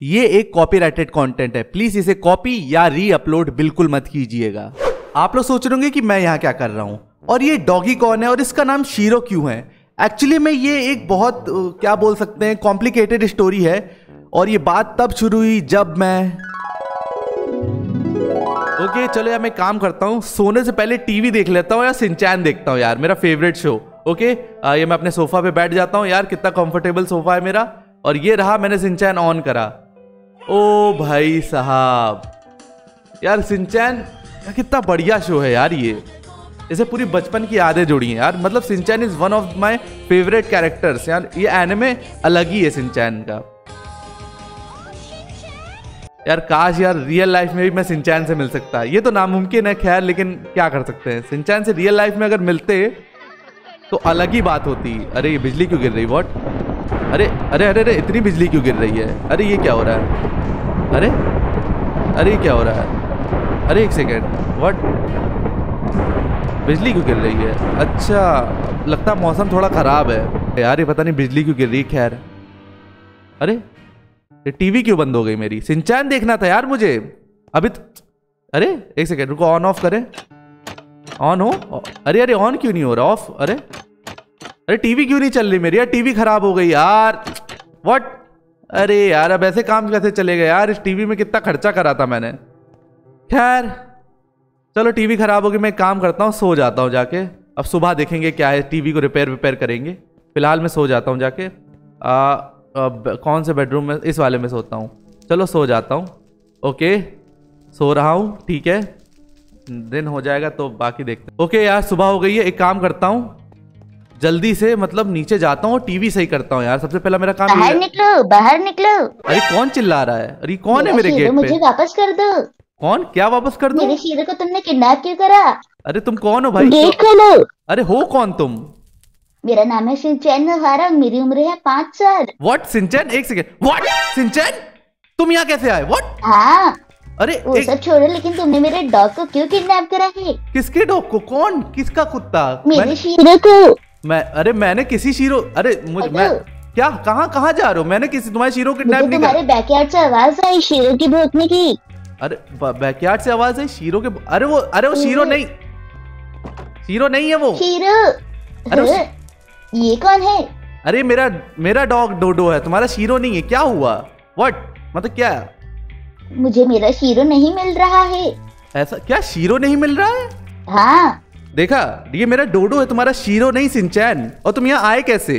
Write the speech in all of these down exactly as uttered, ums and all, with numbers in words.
ये एक copyrighted content है, प्लीज इसे कॉपी या री अपलोड बिल्कुल मत कीजिएगा। आप लोग सोच रहे होंगे कि मैं यहाँ क्या कर रहा हूँ और ये डॉगी कौन है और इसका नाम शीरो क्यों है। एक्चुअली में ये एक बहुत क्या बोल सकते हैं कॉम्प्लिकेटेड स्टोरी है और ये बात तब शुरू हुई जब मैं ओके okay, चलो यार मैं काम करता हूँ, सोने से पहले टीवी देख लेता हूँ या सिंचैन देखता हूँ यार, मेरा फेवरेट शो। Okay okay? ये मैं अपने सोफा पे बैठ जाता हूँ यार, कितना कंफर्टेबल सोफा है मेरा। और ये रहा, मैंने सिंचैन ऑन करा। ओ भाई साहब यार सिंचैन कितना बढ़िया शो है यार, ये इसे पूरी बचपन की यादें जुड़ी हैं यार। मतलब Shinchan is one of my favourite characters यार, ये एनिमे अलग ही है सिंचैन का यार। काश यार रियल लाइफ में भी मैं सिंचैन से मिल सकता, ये तो नामुमकिन है खैर, लेकिन क्या कर सकते हैं। सिंचैन से रियल लाइफ में अगर मिलते तो अलग ही बात होती। अरे ये बिजली क्यों गिर रही, व्हाट? अरे अरे अरे अरे इतनी बिजली क्यों गिर रही है? अरे ये क्या हो रहा है? अरे अरे ये क्या हो रहा है? अरे एक सेकेंड, व्हाट? बिजली क्यों गिर रही है? अच्छा लगता मौसम थोड़ा खराब है यार, ये पता नहीं बिजली क्यों गिर रही है। खैर अरे ये टीवी क्यों बंद हो गई मेरी? सिंचैन देखना था यार मुझे अभी तो। अरे एक सेकेंड रुको, ऑन ऑफ करें, ऑन हो। अरे अरे ऑन क्यों नहीं हो रहा, ऑफ? अरे अरे टीवी क्यों नहीं चल रही मेरी यार? टीवी खराब हो गई यार, व्हाट? अरे यार अब ऐसे काम कैसे चलेगा यार, इस टीवी में कितना खर्चा करा था मैंने। खैर चलो टीवी खराब होगी, मैं काम करता हूँ, सो जाता हूँ जाके। अब सुबह देखेंगे क्या है, टीवी को रिपेयर रिपेयर करेंगे। फिलहाल मैं सो जाता हूँ जाके। आ, अब कौन से बेडरूम में? इस वाले में सोता हूँ। चलो सो जाता हूँ। ओके सो रहा हूँ, ठीक है, दिन हो जाएगा तो बाकी देखते हैं। ओके यार सुबह हो गई है, एक काम करता हूँ जल्दी से, मतलब नीचे जाता हूँ और टीवी सही करता हूँ यार। सबसे पहला मेरा काम बाहर निकलो, बाहर निकलो। अरे कौन चिल्ला रहा है? अरे कौन है मेरे गेट पे? मुझे वापस कर दो। कौन? क्या वापस कर दो? मेरे शीरो को तुमने किडनैप क्यों करा? अरे तुम कौन हो भाई? गेट खोलो। अरे हो कौन तुम? मेरा नाम है सिंचैन नोहारा, मेरी उम्र है पाँच साल। What Shinchan? एक सेकेंड, व्हाट सिंचैन तुम यहाँ कैसे आए? व्हाट? हाँ अरे वो एक... सब छोड़ो, लेकिन तुमने मेरे डॉग को क्यों किडनैप करा है? किसके डॉग को? कौन? किसका कुत्ता? मेरे मैं... शीरो को। मैं अरे मैंने किसी शीरो अरे मुझ मैं क्या कहाँ कहाँ जा रहे हो? मैंने किसी तुम्हारे शीरो को किडनैप नहीं करा। तुम्हारे बैकयार्ड से आवाज आई शीरो की भौंकने की। अरे बैकयार्ड से आवाज आई शीरो के? अरे वो अरे वो शीरो नहीं, शीरो नहीं है वो। शीरो? अरे ये कौन है? अरे मेरा मेरा डॉग डोडो है, तुम्हारा शीरो नहीं है। क्या हुआ? व्हाट मतलब क्या? मुझे मेरा शीरो नहीं मिल रहा है। ऐसा क्या? शीरो नहीं मिल रहा है? हाँ देखा, ये मेरा डोडो है, तुम्हारा शीरो नहीं सिंचैन। और तुम यहाँ आए कैसे?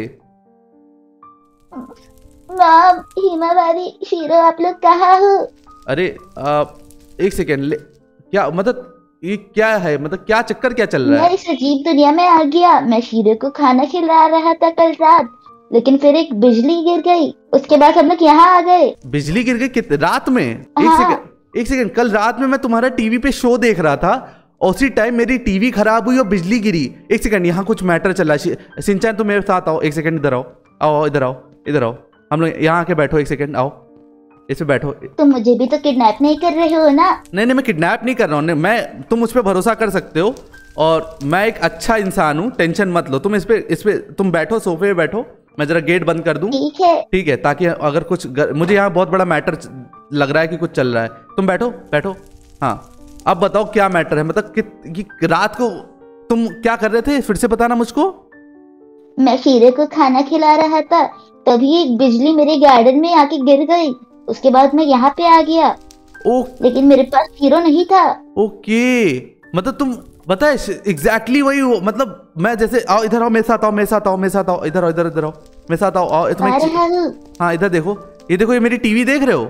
माम, हिमावारी, शीरो आप लोग कहाँ हो? अरे आ, एक सेकेंड, क्या मतलब ये क्या है? मतलब क्या चक्कर क्या चल रहा है? मैं इस अजीब दुनिया में आ गया। मैं शीरो को खाना खिला रहा था कल रात, लेकिन फिर एक बिजली गिर गई, उसके बाद हम लोग यहाँ आ गए। बिजली गिर गई कितने रात में? हाँ। एक सेकेंड एक सेकेंड कल रात में मैं तुम्हारा टीवी पे शो देख रहा था, उसी टाइम मेरी टीवी खराब हुई और बिजली गिरी। एक सेकंड, यहाँ कुछ मैटर चल रहा है। सिंचैन तुम मेरे साथ आओ, एक सेकंड इधर आओ, आओ इधर आओ, इधर आओ, हम लोग यहाँ आके बैठो। एक सेकंड आओ, इसमें बैठो। तुम मुझे भी तो किडनैप नहीं कर रहे हो ना? नहीं नहीं मैं किडनैप नहीं कर रहा हूँ, मैं तुम उस पर भरोसा कर सकते हो और मैं एक अच्छा इंसान हूँ, टेंशन मत लो। तुम इस पे इस पे तुम बैठो, सोफे पे बैठो, मैं जरा गेट बंद कर दूं। ठीक है ठीक है, ताकि अगर कुछ गर... मुझे यहाँ बहुत बड़ा मैटर लग रहा है कि कुछ चल रहा है। तुम बैठो बैठो। हाँ अब बताओ क्या मैटर है? मतलब कि, कि रात को तुम क्या कर रहे थे? फिर से बताना मुझको। मैं शीरे को खाना खिला रहा था, तभी एक बिजली मेरे गार्डन में आके गिर गई। उसके बाद मैं यहाँ पे आ गया। ओ, लेकिन मेरे पास हीरो नहीं था। ओके मतलब तुम बताए एग्जैक्टली वही हो। मतलब मैं जैसे आओ इधर आओ, मेरे साथ आओ, मेरे साथ आओ, मेरे साथ आओ, इधर आओ, इधर इधर आओ, मेरे साथ आओ, आओ तुम्हें। हाँ इधर देखो, ये देखो, ये मेरी टीवी देख रहे हो?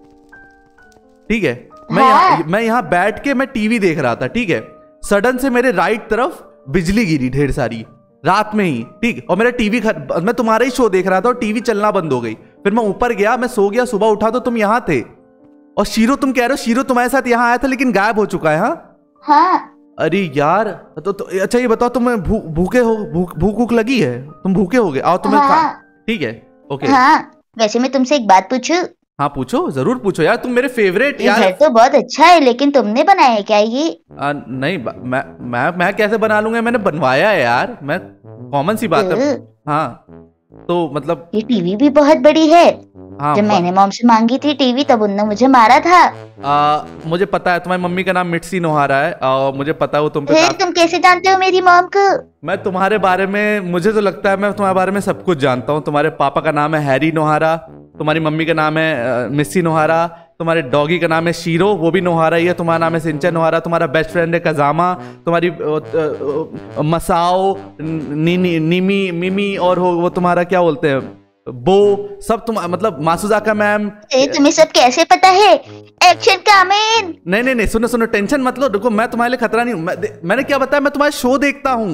ठीक है, मैं हाँ। यहाँ मैं यहाँ बैठ के मैं टीवी देख रहा था। ठीक है, सडन से मेरे राइट तरफ बिजली गिरी ढेर सारी रात में ही। ठीक, और मेरा टीवी खर... मैं तुम्हारा ही शो देख रहा था और टीवी चलना बंद हो गई। फिर मैं ऊपर गया, मैं सो गया, सुबह उठा तो तुम यहाँ थे। और शीरो, तुम कह रहे हो शीरो तुम्हारे साथ यहाँ आया था लेकिन गायब हो चुका है। हाँ हाँ। अरे यार तो, तो अच्छा ये बताओ, तुम भू, भूखे हो? भूख भूख भूख लगी है? तुम भूखे हो गए? आओ तुम्हें हाँ। ठीक है ओके। हाँ वैसे मैं तुमसे एक बात पूछूं? हाँ पूछो, जरूर पूछो यार, तुम मेरे फेवरेट यार। घर तो बहुत अच्छा है, लेकिन तुमने बनाया है क्या ये? आ, नहीं मैं मैं मैं कैसे बना लूंगा? मैंने बनवाया है यार, मैं कॉमन सी बात है। हाँ तो मतलब ये टीवी भी बहुत बड़ी है। हाँ जब ब- मैंने मॉम से मांगी थी टीवी तब उन्होंने मुझे मारा था। आ, मुझे पता है तुम्हारी मम्मी का नाम मिट्सी नोहारा है और मुझे पता है वो तुम पे फिर काफी। तुम कैसे जानते हो मेरी मॉम को? मैं तुम्हारे बारे में, मुझे तो लगता है मैं तुम्हारे बारे में सब कुछ जानता हूँ। तुम्हारे पापा का नाम है हैरी नोहारा, तुम्हारी मम्मी का नाम है अ, मिस्सी नोहारा, तुम्हारे डॉगी का नाम है शीरो, वो भी नोहारा ही है, तुम्हारा नाम है सिंचन नोहारा, तुम्हारा बेस्ट फ्रेंड है कजामा, तुम्हारी अ, अ, अ, मसाओ, नी, नी, निमी मिमी, और हो वो तुम्हारा क्या बोलते हैं, बो, सब तुम मतलब मासुजाका मैम। ए, तुम्हें सब कैसे पता है? Action Kamen. नहीं नहीं नहीं, सुनो सुनो, टेंशन मत लो, रुको, मैं तुम्हारे लिए खतरा नहीं हूँ। मैं, दे- मैंने क्या बताया, मैं तुम्हारा शो देखता हूँ,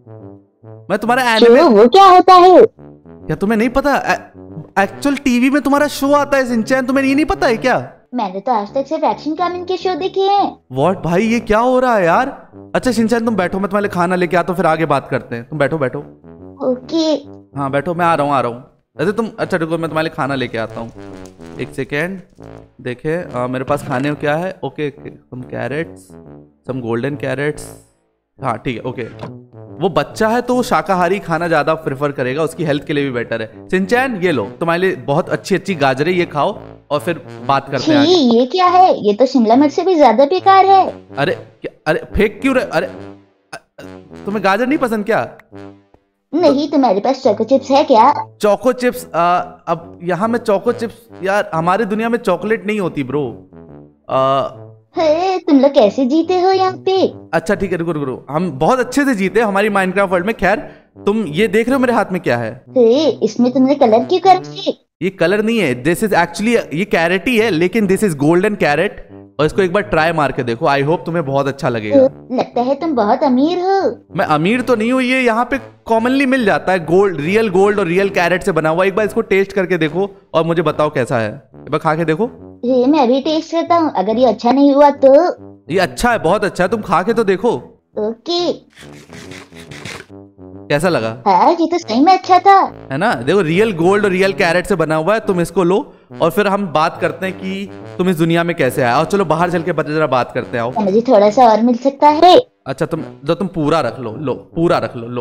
मैं तुम्हारा एनिमे। क्यों, वो क्या होता है? क्या तुम्हें नहीं पता? एक्चुअल टीवी में तुम्हारा शो आता है सिंचैन, तुम्हें ये नहीं पता है क्या? मैंने तो आज तक सिर्फ एक्शन कमेन के शो देखे हैं। व्हाट भाई, ये क्या हो रहा है यार? अच्छा सिंचैन तुम बैठो, मैं तुम्हारे लिए खाना लेके आता हूँ, फिर आगे बात करते हैं। तुम बैठो बैठो। ओके। हाँ बैठो, मैं आ रहा हूँ आ रहा हूँ। अरे तुम, अच्छा रुको, मैं तुम्हारे लिए खाना लेके आता हूँ, एक सेकेंड। देखे आ, मेरे पास खाने को क्या है? Okay, some carrots, some golden carrots. हाँ ठीक है, ओके। वो बच्चा है तो वो शाकाहारी खाना ज्यादा प्रेफर करेगा, उसकी हेल्थ के लिए भी बेटर है। सिंचैन ये लो, तुम्हारे लिए बहुत अच्छी अच्छी गाजरें, ये खाओ और फिर बात करते हैं छी, आगे। ये क्या है? ये तो शिमला मिर्च से भी ज्यादा बेकार है। अरे क्या, अरे फेंक क्यों रहे? अरे अ- अ- तुम्हें गाजर नहीं पसंद क्या? नहीं, तुम्हारे पास चोको चिप्स है क्या? Choco chips? आ, अब यहाँ में चोको चिप्स, यार हमारे दुनिया में चॉकलेट नहीं होती ब्रो। आ, हे, तुम लोग कैसे जीते हो यहाँ पे? अच्छा ठीक है, रुको रुको रुको, हम बहुत अच्छे से जीते हमारी माइनक्राफ्ट वर्ल्ड में। खैर तुम ये देख रहे हो मेरे हाथ में क्या है? हे, इसमें तुमने कलर क्यों कर दिए? ये कलर नहीं है, दिस इज एक्चुअली, ये कैरेट ही है, लेकिन दिस इज गोल्डन कैरेट। और इसको एक बार ट्राई मार के देखो, आई होप तुम्हें बहुत अच्छा लगेगा। लगता है तुम बहुत अमीर हो। मैं अमीर तो नहीं हूँ, ये यहाँ पे कॉमनली मिल जाता है, गोल्ड, रियल गोल्ड और रियल कैरेट से बना हुआ। एक बार इसको टेस्ट करके देखो और मुझे बताओ कैसा है। एक बार खा के देखो। हे, मैं अभी टेस्ट करता हूँ, अगर ये अच्छा नहीं हुआ तो? ये अच्छा है, बहुत अच्छा है, तुम खा के तो देखो ओके। कैसा लगा। हाँ, ये तो सही में अच्छा था। है ना, देखो रियल गोल्ड और रियल कैरेट से बना हुआ है। तुम इसको लो और फिर हम बात करते हैं कि तुम इस दुनिया में कैसे आए। और चलो बाहर चल के जरा बात करते हैं, आओ। मुझे थोड़ा सा और मिल सकता है? अच्छा तुम, जो तुम पूरा रख लो, लो पूरा रख लो, लो।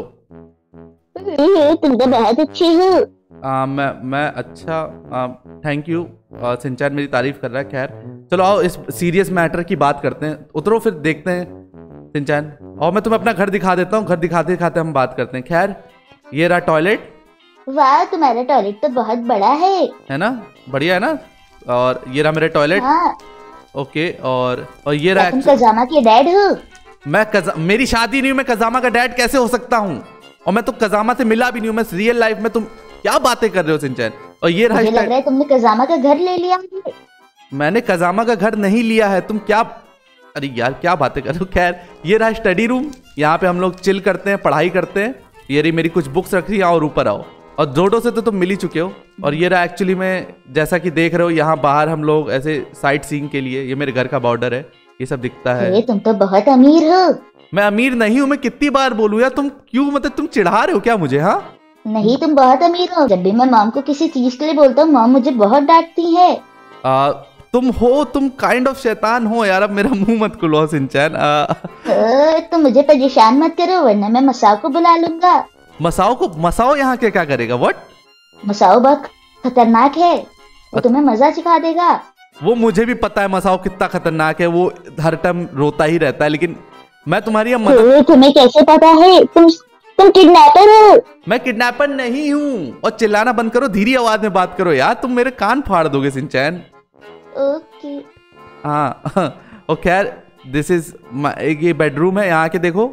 हे, तुम तो बहुत अच्छे हो। आ, मैं मैं अच्छा, थैंक यू। सिंचैन मेरी तारीफ कर रहा है। खैर चलो आओ, इस सीरियस मैटर की बात करते हैं। उतरो फिर देखते हैं सिंचैन, और मैं तुम्हें अपना घर दिखा देता हूँ। घर दिखाते दिखाते हम बात करते हैं। खैर ये रहा टॉयलेट। वाह, तुम्हारा टॉयलेट तो बहुत बड़ा है। है ना, बढ़िया है ना। और ये रहा मेरा टॉयलेट। हाँ। ओके, और और ये क्या रहा तुम actually- कजामा के डैड हो? मैं कजा, मेरी शादी नहीं हुई, मैं कजामा का डैड कैसे हो सकता हूँ? और मैं तो कजामा से मिला भी नहीं हूँ, मैं रियल लाइफ में। तुम क्या बातें कर रहे हो सिंचैन? और ये रहा मुझे लग इसका- रहा है तुमने कजामा का घर ले लिया है। मैंने कजामा का घर नहीं लिया है, तुम क्या, अरे यार क्या बातें कर रहे हो। खैर ये रहा स्टडी रूम, यहाँ पे हम लोग चिल करते हैं, पढ़ाई करते हैं। ये रही मेरी कुछ बुक्स रखी हैं, और ऊपर आओ। और जोडो से तो तुम मिल ही चुके हो। और ये रहा एक्चुअली में, जैसा कि देख रहे हो यहाँ बाहर हम लोग ऐसे साइट सीइंग के लिए, ये मेरे घर का बॉर्डर है, ये सब दिखता है। हे, तुम तो बहुत अमीर हो। मैं अमीर नहीं हूँ, मैं कितनी बार बोलूँ यार, तुम क्यों, मतलब तुम चिढ़ा रहे हो क्या मुझे? हाँ नहीं, तुम बहुत अमीर हो। जब भी मैं मॉम को किसी चीज के लिए बोलता हूँ, मॉम मुझे बहुत डांटती है। आ, तुम हो, तुम काइंड ऑफ शैतान हो यार। अब मेरा मुंह मत खुलो सिंचैन। आ, अ, तुम मुझे परेशान मत करो, वरना मैं मसाओ को बुला लूंगा। मसाओ को? मसाओ यहाँ क्या क्या करेगा? व्हाट? मसाओ बहुत खतरनाक है, वो तुम्हें मजा सिखा देगा। वो मुझे भी पता है मसाओ कितना खतरनाक है, वो हर टाइम रोता ही रहता है। लेकिन मैं तुम्हारी अब मदद, हे, तुम्हें कैसे पता है? तुम तुम किडनैपर हो। मैं किडनैपर नहीं हूँ। और चिल्लाना बंद करो, धीरे आवाज में बात करो यार, तुम मेरे कान फाड़ दोगे सिंचैन। ओके। हाँ और खैर दिस इज एक, ये बेडरूम है, यहाँ के देखो,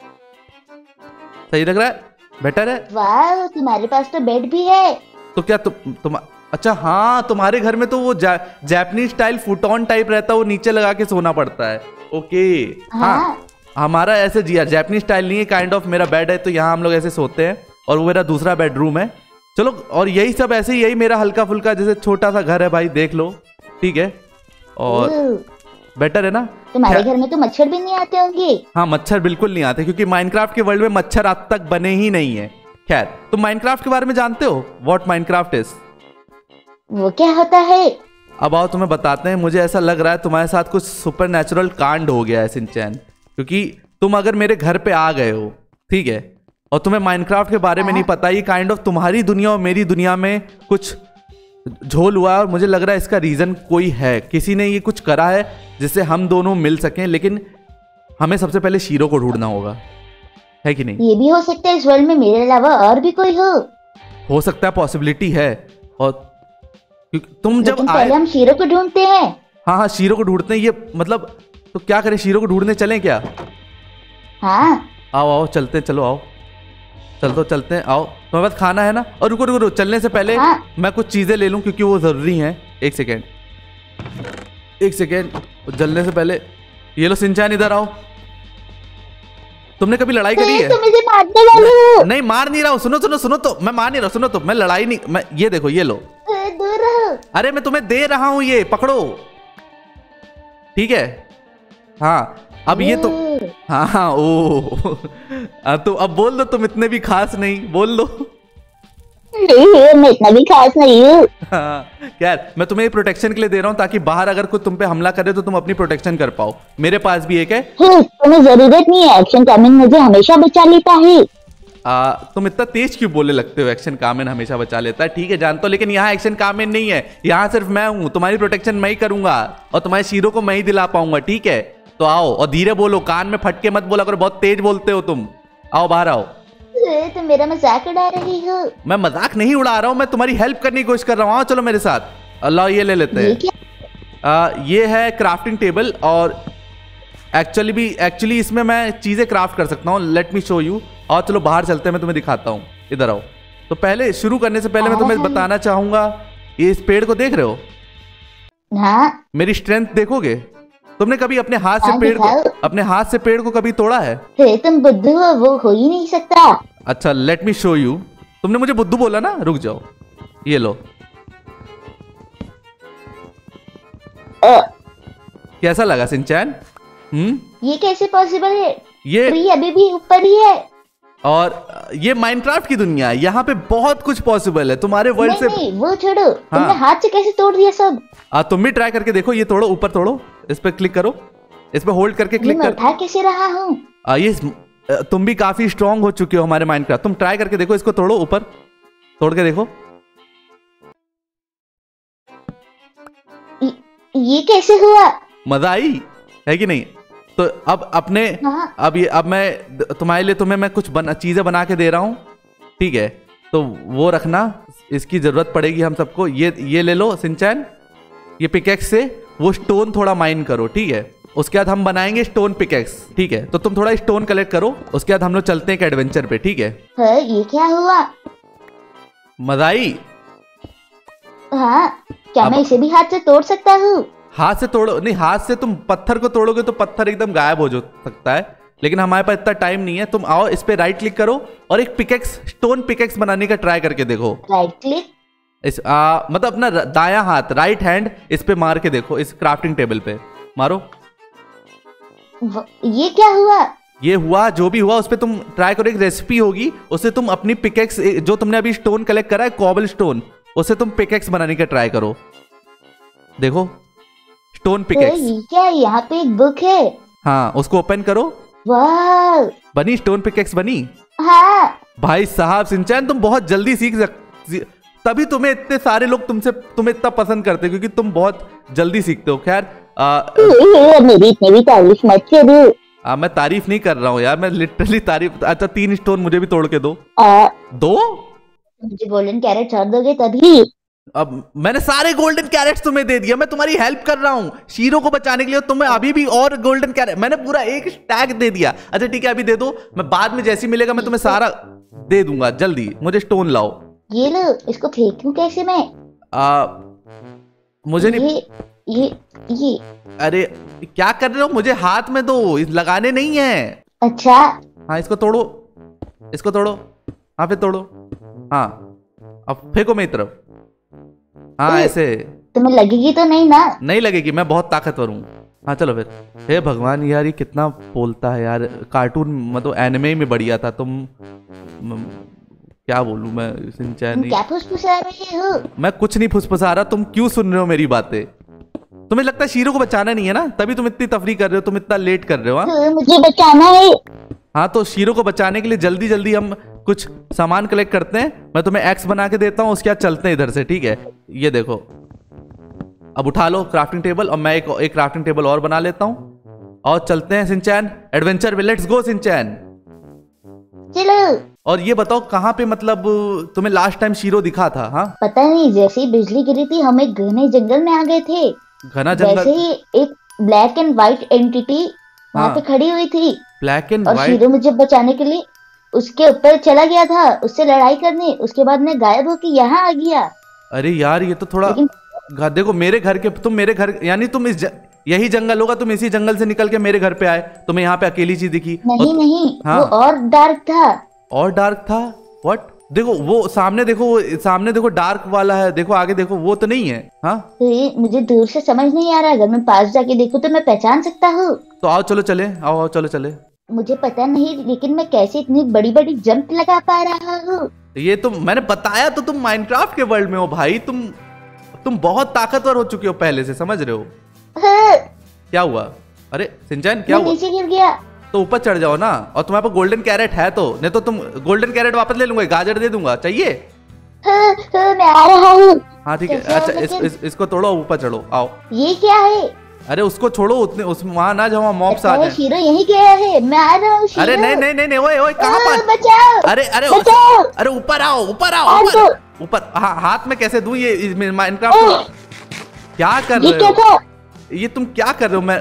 सही लग रहा है, बेटर है। वाह, तुम्हारे पास तो बेड भी है। तो क्या तुम तुम अच्छा हाँ, तुम्हारे घर में तो वो जा, जापानीज स्टाइल फुटॉन टाइप रहता है, वो नीचे लगा के सोना पड़ता है। ओके हाँ, हाँ। हमारा ऐसे जी जापानीज स्टाइल नहीं है, काइंड ऑफ मेरा बेड है तो यहाँ हम लोग ऐसे सोते हैं, और वो मेरा दूसरा बेडरूम है। चलो, और यही सब ऐसे, यही मेरा हल्का फुल्का जैसे छोटा सा घर है भाई, देख लो, ठीक है। और ओह, बेटर है ना। तुम्हारे घर में तो मच्छर भी नहीं आते होंगे। हाँ मच्छर बिल्कुल नहीं आते, क्योंकि माइनक्राफ्ट के वर्ल्ड में मच्छर आज तक बने ही नहीं है। खैर तुम माइनक्राफ्ट के बारे में जानते हो? What Minecraft is? वो क्या होता है? अब आओ तुम्हें बताते हैं। मुझे ऐसा लग रहा है तुम्हारे साथ कुछ सुपर नेचुरल कांड हो गया है सिंचैन, क्योंकि तुम अगर मेरे घर पे आ गए हो, ठीक है, और तुम्हें माइनक्राफ्ट के बारे में नहीं पता। ये काइंड ऑफ तुम्हारी दुनिया और मेरी दुनिया में कुछ झोल हुआ है और मुझे लग रहा है इसका रीजन कोई है, किसी ने ये कुछ करा है जिससे हम दोनों मिल सकें, लेकिन हमें सबसे पहले शीरो को ढूंढना होगा, है कि नहीं? ये भी हो सकता है इस वर्ल्ड में मेरे अलावा और भी कोई हो हो सकता है, पॉसिबिलिटी है। और तुम जब पहले आए... हम शीरो को ढूंढते हैं। हाँ हाँ शीरो को ढूंढते हैं, ये मतलब तो क्या करें, शीरो को ढूंढने चलें क्या? हाँ आओ आओ चलते हैं, चलो आओ, चल तो चलते हैं, आओ। तुम्हारे पास खाना है ना? और रुको रुको रुको, चलने से पहले हाँ। मैं कुछ चीजें ले लूं क्योंकि वो जरूरी हैं। एक सेकेंड एक सेकेंड जलने से पहले ये लो सिंचान, इधर आओ। तुमने कभी लड़ाई करी है? तुम मुझे मारने वाले हो। नहीं मार नहीं रहा हूँ, सुनो सुनो सुनो तो, मैं मार नहीं रहा, सुनो तो, मैं लड़ाई नहीं, मैं ये देखो ये लो। दूर रहो। अरे मैं तुम्हें दे रहा हूँ, ये पकड़ो, ठीक है? हाँ अब ये तो हाँ हाँ ओ आ, तो अब बोल दो, तुम इतने भी खास नहीं, बोल दो। नहीं मैं इतना भी खास नहीं हूँ। हाँ, यार मैं तुम्हें प्रोटेक्शन के लिए दे रहा हूँ ताकि बाहर अगर कोई तुम पे हमला करे तो तुम अपनी प्रोटेक्शन कर पाओ। मेरे पास भी एक है। तुम्हें जरूरत नहीं है, एक्शन कामिन मुझे हमेशा बचा लेता है। आ, तुम इतना तेज क्यों बोले लगते हो? एक्शन कामिन हमेशा बचा लेता है, ठीक है जानता हूँ, लेकिन यहाँ एक्शन कामिन नहीं है, यहाँ सिर्फ मैं हूँ। तुम्हारी प्रोटेक्शन मैं ही करूंगा और तुम्हारे शीरो को मैं ही दिला पाऊंगा, ठीक है? तो आओ और धीरे बोलो, कान में फटके मत बोला करो, बहुत तेज बोलते हो तुम। आओ बाहर आओ। तुम मेरा मजाक उड़ा रही हो। मैं मजाक नहीं उड़ा रहा हूँ, मैं तुम्हारी हेल्प करने की कोशिश कर रहा हूँ। आओ चलो मेरे साथ। अल्लाह ये ले लेते हैं। आ, ये है क्राफ्टिंग टेबल और एक्चुअली भी एक्चुअली इसमें मैं चीजें क्राफ्ट कर सकता हूँ। Let me show you. और चलो बाहर चलते हैं, मैं तुम्हें दिखाता हूँ, इधर आओ। तो पहले शुरू करने से पहले मैं तुम्हें बताना चाहूंगा, ये इस पेड़ को देख रहे हो? हाँ। मेरी स्ट्रेंथ देखोगे? तुमने कभी अपने हाथ से पेड़ को अपने हाथ से पेड़ को कभी तोड़ा है? तुम बुद्धू हो, वो हो ही नहीं सकता। अच्छा लेट मी शो यू। तुमने मुझे बुद्धू बोला ना, रुक जाओ, ये लो। आ, कैसा लगा सिंचैन? हम्म ये कैसे पॉसिबल है? ये ट्री अभी भी ऊपर ही है। और ये माइनक्राफ्ट की दुनिया है, यहाँ पे बहुत कुछ पॉसिबल है तुम्हारे वर्ल्ड से। नहीं, वो छोड़ो। हाँ। तुमने हाथ से कैसे तोड़ दिया सब? आ, तुम भी ट्राई करके देखो, ये तोड़ो, ऊपर तोड़ो, इस पे क्लिक करो, इस पे होल्ड करके क्लिक कर। उठा कैसे रहा हूँ? आ, ये तुम भी काफी स्ट्रांग हो चुके हो हमारे माइनक्राफ्ट। तुम ट्राई करके देखो, इसको तोड़ो, ऊपर तोड़ के देखो। ये कैसे हुआ? मजा आई है कि नहीं? तो अब अपने हाँ। अब ये अब मैं तुम्हारे लिए तुम्हें मैं कुछ बना चीजें बना के दे रहा हूँ, ठीक है? तो वो रखना, इसकी जरूरत पड़ेगी हम सबको। ये ये ले लो सिंचैन, ये पिकेक्स से वो स्टोन थोड़ा माइन करो, ठीक है? उसके बाद हम बनाएंगे स्टोन पिकेक्स, ठीक है? तो तुम थोड़ा स्टोन कलेक्ट करो, उसके बाद हम लोग चलते हैं एक एडवेंचर पे, ठीक है? है, ये क्या हुआ? मजा आई? हाँ, क्या मैं इसे भी हाथ से तोड़ सकता हूँ? हाथ से तोड़ो नहीं, हाथ से तुम पत्थर को तोड़ोगे तो पत्थर एकदम गायब हो सकता है, लेकिन हमारे पास इतना टाइम नहीं है। तुम आओ, इस पे राइट क्लिक करो और एक पिकेक्स, स्टोन पिकेक्स बनाने का ट्राई करके देखो। Right click? इस आ, मतलब अपना दायां हाथ, राइट हैंड इस पे मार के देखो, इस क्राफ्टिंग टेबल पे मारो। ये क्या हुआ? ये हुआ जो भी हुआ, उस पे तुम ट्राई करो, एक रेसिपी होगी, उससे तुम अपनी पिकेक्स, जो तुमने अभी स्टोन कलेक्ट करा है कॉबल स्टोन, उससे तुम पिकेक्स बनाने का ट्राई करो। देखो स्टोन पिकेक्स। ये क्या, यहाँ पे एक बुक है। हाँ, उसको ओपन करो। वाह, बनी स्टोन पिकेक्स बनी? हाँ भाई साहब सिंचैन, तुम बहुत जल्दी सीख सकते, तभी तुम्हें इतने सारे लोग तुमसे तुम्हें इतना पसंद करते, क्योंकि तुम बहुत जल्दी सीखते हो। खैर मेरी इतनी भी तारीफ मत करो। आ, मैं तारीफ नहीं कर रहा हूँ यार, मैं लिटरली तारीफ। अच्छा तीन स्टोन मुझे भी तोड़ के दो। आ, दो? मुझे गोल्डन कैरेट छोड़ दोगे तभी। अब मैंने सारे गोल्डन कैरेट्स तुम्हें दे दिया, मैं तुम्हारी हेल्प कर रहा हूँ शीरो को बचाने के लिए। तुम्हें अभी भी और गोल्डन कैरेट, मैंने पूरा एक स्टैक दे दिया। अच्छा ठीक है, अभी दे दो, मैं बाद में जैसी मिलेगा मैं तुम्हें सारा दे दूंगा। जल्दी मुझे स्टोन लाओ। ये लो, इसको फेंकूं कैसे मैं? आ, मुझे ये, नहीं ये ये अरे क्या कर रहे हो? मुझे हाथ में दो, लगाने नहीं है। अच्छा हाँ, इसको तोड़ो, इसको तोड़ो, हाँ फिर तोड़ो, हाँ अब फेंको मेरी तरफ। हाँ ऐसे। तुम्हें लगेगी तो नहीं ना? नहीं लगेगी, मैं बहुत ताकतवर हूँ। हाँ चलो फिर। हे भगवान यार, ये कितना बोलता है यार। कार्टून मतलब एनिमे में बढ़िया था। तुम म, क्या बोलूं मैं सिंचैन? क्या फुसफुसा रहे हो? मैं कुछ नहीं फुसफुसा रहा, तुम क्यों सुन रहे हो मेरी बातें? तुम्हें लगता है शीरो को बचाना नहीं है ना, तभी तुम इतनी तफरी कर रहे हो, तुम इतना लेट कर रहे हो। हाँ? मुझे बचाना है। हाँ तो शीरो को बचाने के लिए जल्दी जल्दी हम कुछ सामान कलेक्ट करते हैं। मैं तुम्हें एक्स बना के देता हूँ, उसके बाद चलते हैं इधर से, ठीक है। ये देखो, अब उठा लो क्राफ्टिंग टेबल, और मैं एक एक क्राफ्टिंग टेबल और बना लेता हूँ और चलते हैं सिंचैन एडवेंचर में। लेट्स गो सिंचैन, चलो। और ये बताओ कहाँ पे मतलब तुम्हें लास्ट टाइम शीरो दिखा था? हाँ पता नहीं, जैसे ही बिजली गिरी थी हम एक घने जंगल में आ गए थे। घना जंगल, वैसे ही एक ब्लैक एंड व्हाइट एंटिटी वहाँ हाँ, पे खड़ी हुई थी। ब्लैक एंड और व्हाइट। शीरो मुझे बचाने के लिए उसके ऊपर चला गया था, उससे लड़ाई करने। उसके बाद मैं गायब होके यहाँ आ गया। अरे यार ये तो थोड़ा लेकिन घर, देखो मेरे घर के, तुम मेरे घर, यानी तुम इस ज, यही जंगल होगा, तुम इसी जंगल से निकल के मेरे घर पे आए, तुम्हें यहाँ पे अकेली चीज दिखी। नहीं और, नहीं, हाँ, वो और डार्क था। और डार्क था? व्हाट? देखो वो सामने, देखो वो सामने देखो डार्क वाला है, देखो आगे देखो, वो तो नहीं है। हाँ तो ये मुझे दूर से समझ नहीं आ रहा, अगर मैं पास जाके देखूं तो मैं पहचान सकता हूँ। तो आओ चलो चले, आओ आओ चलो चले। मुझे पता नहीं, लेकिन मैं कैसे इतनी बड़ी बड़ी जंप लगा पा रहा हूँ। ये तो मैंने बताया, तो तुम माइनक्राफ्ट के वर्ल्ड में हो भाई, तुम तुम बहुत ताकतवर हो चुके हो पहले से, समझ रहे हो? हाँ, क्या हुआ? अरे सिंचैन क्या मैं हुआ? नीचे गिर गया। तो ऊपर चढ़ जाओ ना, और तुम्हारे पास गोल्डन कैरेट है तो, नहीं तो तुम गोल्डन कैरेट वापस ले लूंगा, गाजर दे दूंगा, चाहिए? हाँ, हाँ, मैं आ रहा हूँ। हाँ ठीक है, कैसे अच्छा आओ इस, लेकिन? इस, इसको तोड़ो, ऊपर चढ़ो, आओ। ये क्या है? अरे उसको छोड़ो, उतने उस वहां ना जहाँ मॉब्स आ लगता है जाए। शीरो यहीं गया है। मैं आ रहा हूँ शीरो। अरे नहीं नहीं नहीं नहीं, ओए ओए कहाँ हाँ, पर? बचाओ। अरे अरे बचाओ। अरे ऊपर आओ, ऊपर आओ, हाथ ऊपर दो। ऊपर। हाँ हाथ में कैसे दूं ये माइनक्राफ्ट? क्या कर ये रहे क्या हो? था? ये तुम क्या कर रहे हो? मैं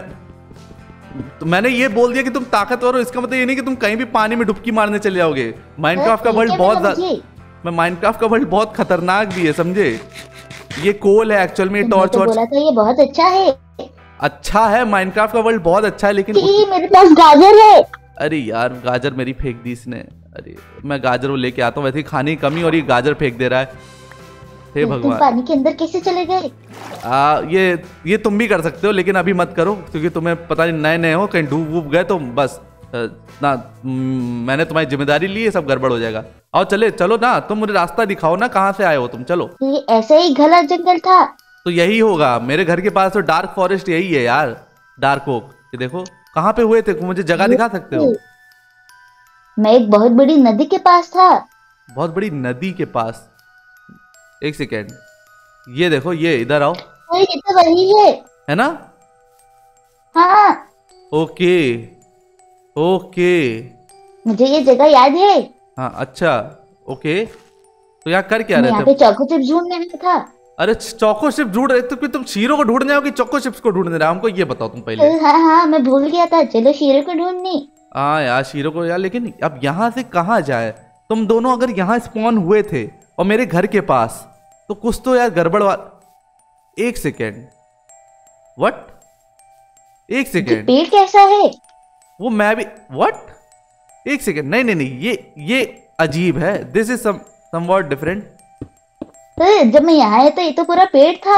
तो मैंने ये बोल दिया कि तुम ताकतवर हो, इसका मतलब ये नहीं कि तुम कहीं भी पानी में डुबकी मारने चले जाओगे। माइनक्राफ्ट का ये वर्ल्ड क्या बहुत मिला ज्यादा, मुझे? मैं माइनक्राफ्ट का वर्ल्ड बहुत खतरनाक भी है, समझे? ये कोल है एक्चुअल में, तुमने टॉर्च तो वॉर्च। बोला था ये बहुत अच्छा है। अच्छा है, माइनक्राफ्ट का वर्ल्ड बहुत अच्छा है, लेकिन जी, मेरे पास गाजर है। अरे यार गाजर मेरी फेंक दी इसने। अरे मैं गाजर वो लेके आता हूँ, वैसे ही खाने की कमी हो रही है, गाजर फेंक दे रहा है। हे तुम भगवान। पानी के अंदर कैसे चले गए? आ, ये ये तुम भी कर सकते हो, लेकिन अभी मत करो, क्योंकि तुम्हें पता नहीं, नए नए हो, कहीं डूब वूब गए तो बस आ, ना म, मैंने तुम्हारी जिम्मेदारी ली है, सब गड़बड़ हो जाएगा। आओ चले, चलो ना, तुम मुझे रास्ता दिखाओ ना, कहाँ से आए हो तुम, चलो। ये ऐसा ही घना जंगल था। तो यही होगा, मेरे घर के पास तो डार्क फॉरेस्ट यही है यार, डार्क ओक। ये देखो कहाँ पे हुए थे, मुझे जगह दिखा सकते हो? मैं एक बहुत बड़ी नदी के पास था। बहुत बड़ी नदी के पास? एक सेकेंड, ये देखो, ये इधर आओ, ये तो वही है। है ना? हाँ, ओके ओके, मुझे ये जगह याद है। हाँ अच्छा, ओके। तो यहाँ कर क्या मैं रहे यहाँ थे? पे चौको चिप्स ढूंढने में था। अरे चौको चिप्स ढूंढ रहे, तो फिर तुम शीरो को ढूंढने आओ कि चौको चिप्स को ढूंढने रहे हो? हमको ये बताओ तुम पहले। हाँ हाँ, मैं भूल गया था, चलो शीरो को ढूंढने। हाँ यार शीरो को यार, लेकिन अब यहाँ से कहाँ जाए? तुम दोनों अगर यहाँ स्पॉन हुए थे और मेरे घर के पास, तो कुछ तो यार गड़बड़ वा... एक सेकेंड, व्हाट? एक ये सेकेंड, पेड़ कैसा है? वो मैं भी, व्हाट? एक सेकेंड, नहीं नहीं नहीं, ये ये अजीब है, this is some somewhat different. तो जब मैं यहाँ आया तो ये तो पूरा पेड़ था।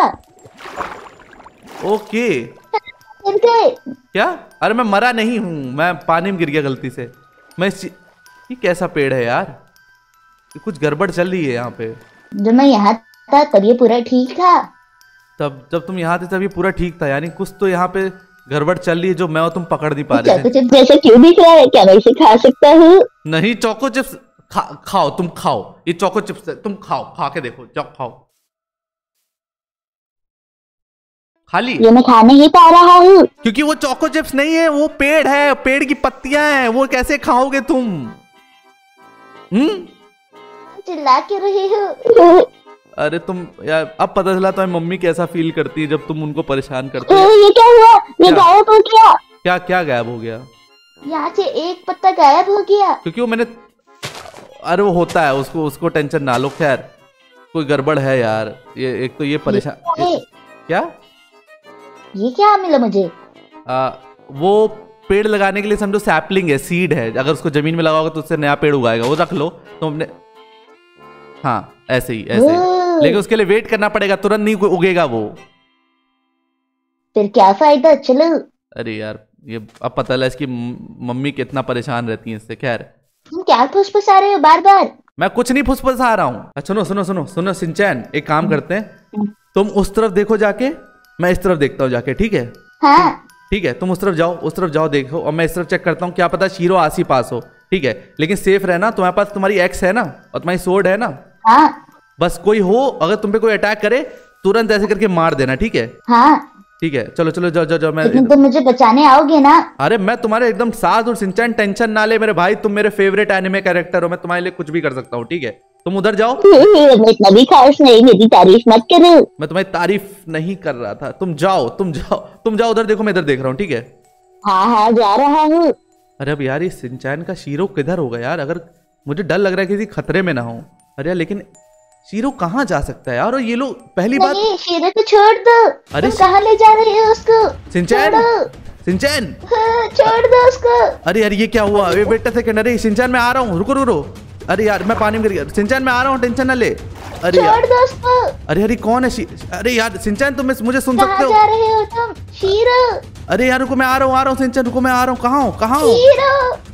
ओके, गिर गए। क्या? अरे मैं मरा नहीं हूं, मैं पानी में गिर गया गलती से। मैं इस... ये कैसा पेड़ है यार? ये कुछ गड़बड़ चल रही है यहाँ पे। जब मैं यहाँ था तब ये पूरा ठीक था। तब जब तुम यहाँ थे तब ये पूरा ठीक था, यानी कुछ तो यहाँ पे गड़बड़ चल रही है जो मैं और तुम पकड़ नहीं पा रहे चौको थे। चिप्स जैसा क्यों दिख रहा है? क्या मैं इसे खा सकता हूँ? नहीं, चोको चिप्स खा, खाओ, तुम खाओ, ये चोको चिप्स है, तुम खाओ, खा के देखो, जाओ खाओ। खा ली? ये मैं खा नहीं पा रहा हूँ। क्योंकि वो चोको चिप्स नहीं है, वो पेड़ है, पेड़ की पत्तियां हैं, वो कैसे खाओगे तुम? हम्म चिल्ला क्यों रही हो? अरे तुम यार, अब पता चला तुम्हारी मम्मी कैसा फील करती है जब तुम उनको परेशान करते हो। ये क्या हुआ? ये क्या? गायब हो गया। क्या क्या गायब हो गया? यहाँ से एक पत्ता गायब हो गया। क्योंकि वो मैंने, अरे वो होता है, उसको उसको टेंशन ना लो, खैर कोई गड़बड़ है यार। ये एक तो ये परेशान, ये क्या ये क्या मिला मुझे? आ, वो पेड़ लगाने के लिए समझो सैपलिंग है, सीड है, अगर उसको जमीन में लगाओगे तो उससे नया पेड़ उगाएगा, वो रख लो तुम अपने। हाँ ऐसे ही ऐसे ही, लेकिन उसके लिए वेट करना पड़ेगा, तुरंत नहीं उगेगा वो। फिर क्या फायदा? चलो। अरे यार ये अब पता चला इसकी मम्मी कितना परेशान रहती है इससे। खैर तुम क्या फुसफुसा रहे हो बार बार? मैं कुछ नहीं फुसफुसा रहा हूँ। सुनो सुनो सुनो सुनो सिंचैन, एक काम करते हैं, तुम उस तरफ देखो जाके, मैं इस तरफ देखता हूँ जाके, ठीक है? हाँ ठीक है, तुम उस तरफ जाओ, उस तरफ जाओ देखो, और मैं इस तरफ चेक करता हूँ, क्या पता शीरो आस ही पास हो। ठीक है, लेकिन सेफ रहना, तुम्हारे पास तुम्हारी एक्स है ना और तुम्हारी सोर्ड है ना। हाँ बस कोई हो, अगर तुम पे कोई अटैक करे तुरंत ऐसे करके मार देना, ठीक है। हाँ। ठीक है, चलो चलो जाओ जाओ जाओ। मैं लेकिन तुम मुझे बचाने आओगे ना? अरे मैं तुम्हारे एकदम साथ हूँ सिंचन, टेंशन ना ले मेरे भाई, तुम मेरे फेवरेट एनिमे कैरेक्टर हो, मैं तुम्हारे लिए कुछ भी कर सकता हूँ। ठीक है, तुम उधर जाओ। मैं इतना भी खास नहीं, मेरी तारीफ मत करो। मैं तुम्हारी तारीफ नहीं कर रहा था, तुम जाओ तुम जाओ तुम जाओ उधर देखो, मैं इधर देख रहा हूँ। ठीक है, हाँ हाँ जा रहा हूँ। अरे अब यार ये सिंचैन का शीरो किधर होगा यार, अगर मुझे डर लग रहा है किसी खतरे में ना हो। अरे यार लेकिन शीरो कहाँ जा सकता है यार, और ये लोग पहली बात। नहीं, शीरो को छोड़ दो। अरे तुम कहाँ ले जा रहे हो उसको? सिंचैन, छोड़ो। सिंचैन, हाँ, छोड़ दो उसको। अरे यार ये क्या हुआ, ये बेटा सेकंड, अरे सिंचैन मैं आ रहा हूँ, रुको रुको। अरे यार मैं पानी में गिर गया, सिंचैन मैं आ रहा हूँ, टेंशन ना ले। अरे छोड़ यार, दो उसको। अरे अरे कौन है शी... अरे यार सिंचैन तुम मुझे सुन कहाँ सकते हो? जा रहे हो तुम? शीरो, अरे यार रुको, मैं आ रहा हूँ आ रहा हूँ सिंचैन, रुको मैं आ रहा हूँ। कहाँ हो कहाँ हो? शीरो।